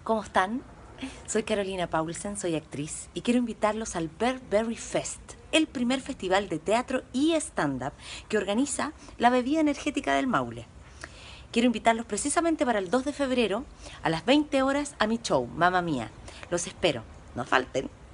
¿Cómo están? Soy Carolina Paulsen, soy actriz y quiero invitarlos al Berry Fest, el primer festival de teatro y stand-up que organiza la bebida energética del Maule. Quiero invitarlos precisamente para el 2 de febrero a las 20 horas a mi show, Mamma Mía. Los espero, no falten.